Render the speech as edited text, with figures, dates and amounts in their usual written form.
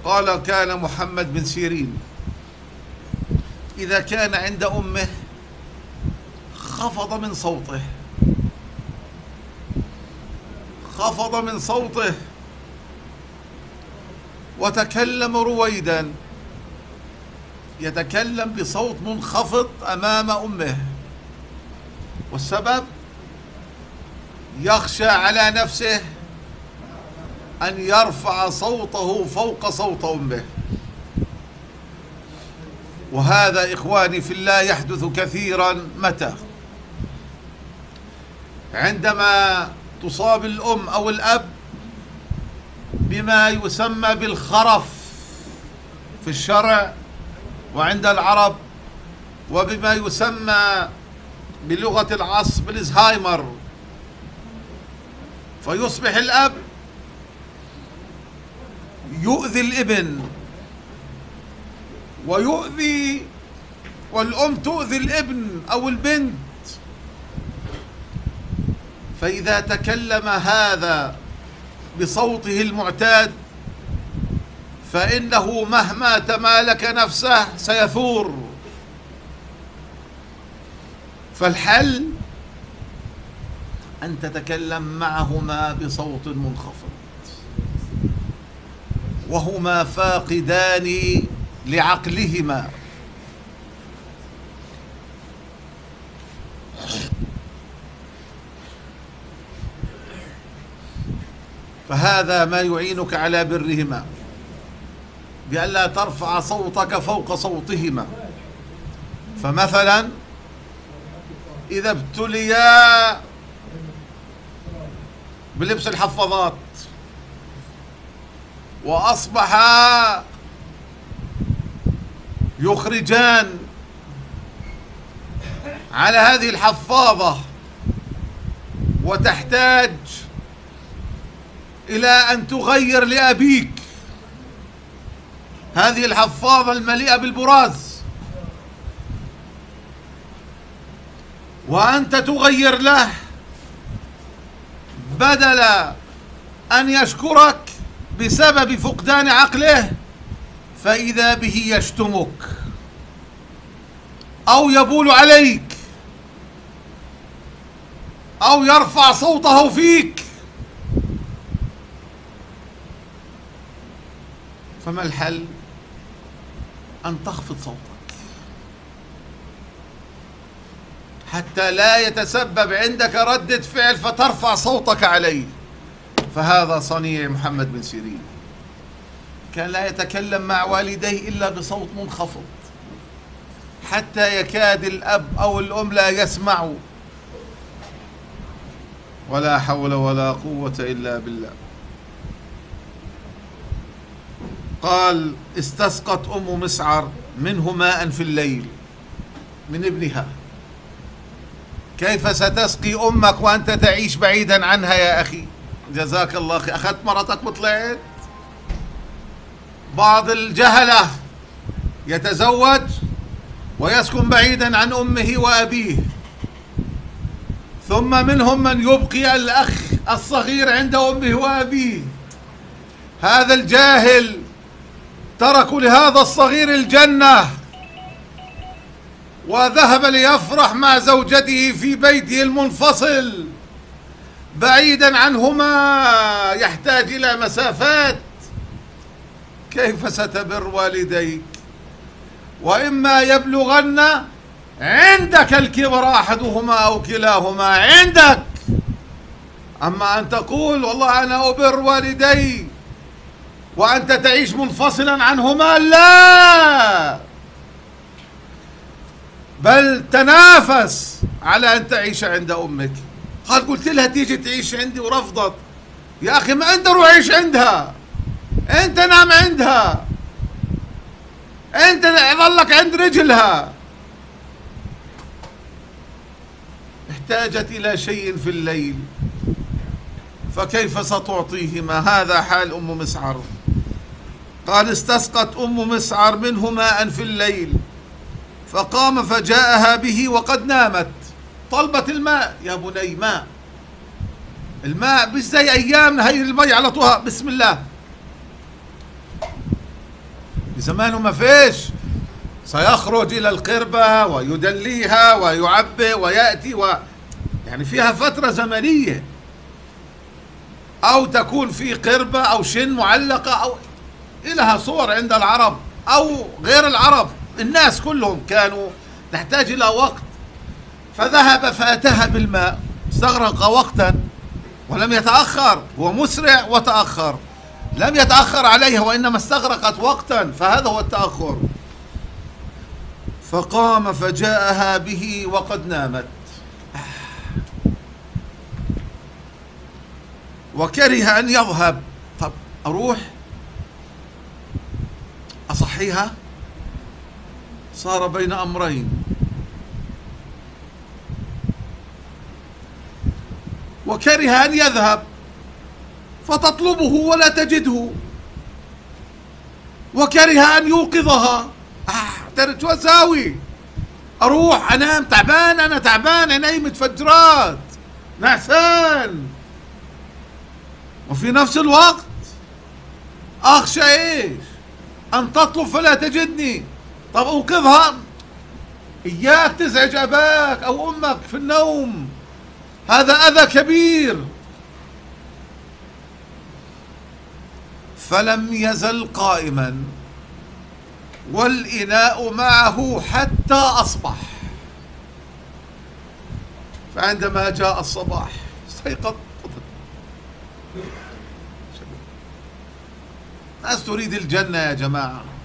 قال كان محمد بن سيرين إذا كان عند أمه خفض من صوته وتكلم رويدا، يتكلم بصوت منخفض أمام أمه، والسبب يخشى على نفسه أن يرفع صوته فوق صوت أمه. وهذا إخواني في الله يحدث كثيرا. متى؟ عندما تصاب الأم أو الأب بما يسمى بالخرف في الشرع وعند العرب، وبما يسمى بلغة العصر بالزهايمر، فيصبح الأب يؤذي الابن والأم تؤذي الابن أو البنت. فإذا تكلم هذا بصوته المعتاد فإنه مهما تمالك نفسه سيثور. فالحل أن تتكلم معهما بصوت منخفض، وهما فاقدان لعقلهما. فهذا ما يعينك على برهما، بألا ترفع صوتك فوق صوتهما. فمثلا إذا ابتليا بلبس الحفاظات وأصبحا يخرجان على هذه الحفاظة وتحتاج إلى أن تغير لأبيك هذه الحفاظة المليئة بالبراز، وأنت تغير له، بدل أن يشكرك بسبب فقدان عقله فإذا به يشتمك أو يبول عليك أو يرفع صوته فيك. فما الحل؟ أن تخفض صوتك حتى لا يتسبب عندك ردة فعل فترفع صوتك عليه. فهذا صنيع محمد بن سيرين، كان لا يتكلم مع والديه إلا بصوت منخفض حتى يكاد الأب أو الأم لا يسمعوا. ولا حول ولا قوة إلا بالله. قال استسقت أم مسعر منه ماء في الليل من ابنها. كيف ستسقي أمك وأنت تعيش بعيدا عنها يا أخي؟ جزاك الله خير. أخذت مرتك وطلعت. بعض الجهلة يتزوج ويسكن بعيدا عن أمه وأبيه، ثم منهم من يبقي الأخ الصغير عند أمه وأبيه. هذا الجاهل تركوا لهذا الصغير الجنة وذهب ليفرح مع زوجته في بيته المنفصل بعيدا عنهما، يحتاج إلى مسافات. كيف ستبر والديك؟ وإما يبلغن عندك الكبر أحدهما أو كلاهما عندك. أما أن تقول والله أنا أبر والدي وأنت تعيش منفصلا عنهما، لا، بل تنافس على أن تعيش عند أمك. قال قلت لها تيجي تعيش عندي ورفضت. يا أخي ما أنت روح عيش عندها، أنت نام عندها، أنت ظلك عند رجلها. احتاجت إلى شيء في الليل فكيف ستعطيهما؟ هذا حال أم مسعر. قال استسقت أم مسعر منه ماء في الليل فقام فجاءها به وقد نامت. طلبت الماء، يا بني ماء. الماء مش زي أيامنا هي المي على طول بسم الله. زمانه ما فيش، سيخرج إلى القربة ويدليها ويعبئ ويأتي يعني فيها فترة زمنية، أو تكون في قربة أو شن معلقة، أو إلها صور عند العرب أو غير العرب. الناس كلهم كانوا تحتاج إلى وقت، فذهب فأتاها بالماء، استغرق وقتا ولم يتأخر، هو مسرع وتأخر، لم يتأخر عليها وإنما استغرقت وقتا، فهذا هو التأخر. فقام فجاءها به وقد نامت، وكره أن يذهب. طب أروح أصحيها؟ صار بين أمرين، وكره أن يذهب فتطلبه ولا تجده، وكره أن يوقظها. شو أساوي؟ أروح أنام؟ تعبان، أنا تعبان، عيني متفجرات، نعسان، وفي نفس الوقت أخشى إيش؟ أن تطلب فلا تجدني. طب أوقظها؟ إياك تزعج أباك أو أمك في النوم، هذا أذى كبير. فلم يزل قائما والإناء معه حتى أصبح. فعندما جاء الصباح استيقظ. الناس تريد الجنة يا جماعة.